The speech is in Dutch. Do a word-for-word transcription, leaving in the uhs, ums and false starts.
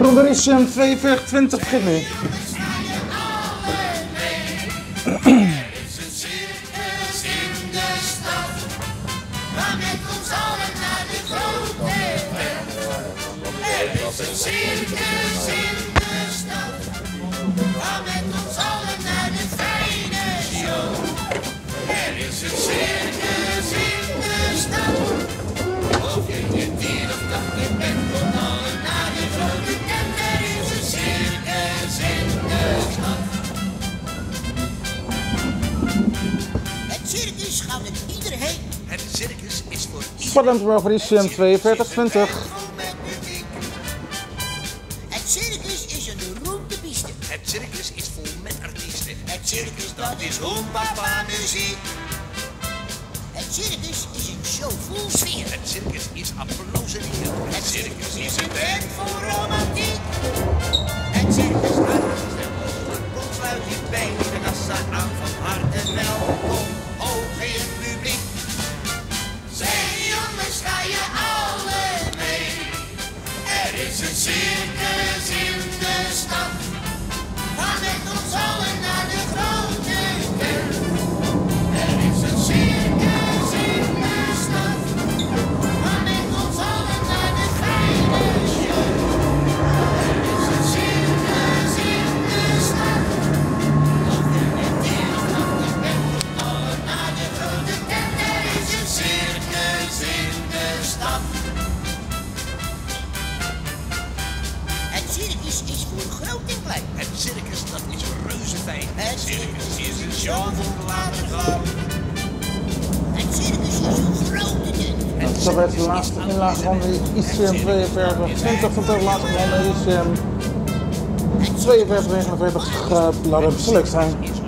Broeder Isjem tweeënveertig twintig begint nu. Spannend Broeder Isjem tweeënveertig twintig. Het circus is een beroemde piste. Het circus is vol met artiesten. Het circus dat is hoempapa muziek. Het circus is een show vol sfeer. Het circus is applauserieren. Het circus is een band vol romantiek. Het circus gaat kom sluit je bij de kassa aan van harte welkom. Hoog in het publiek. Zeg jongens, ga je alle mee? Er is een circus in de stad. Ga met ons allen naar de grote tent. Er is een circus in de stad. Ga met ons allen naar de fijne show. Er is een circus in de stad. Of je net hier of nog de bent, allen naar de grote tent. Er is een circus in de stad. Het circus is voor groot en klein. Het circus dat is reuze fijn. Het circus is een show voor watergang. Het circus is een grote tent. En zo werd de laatste inlage van de Isjem tweeënveertig twintig tot de laatste van de Isjem tweeënveertig negenenveertig. Laat het select zijn.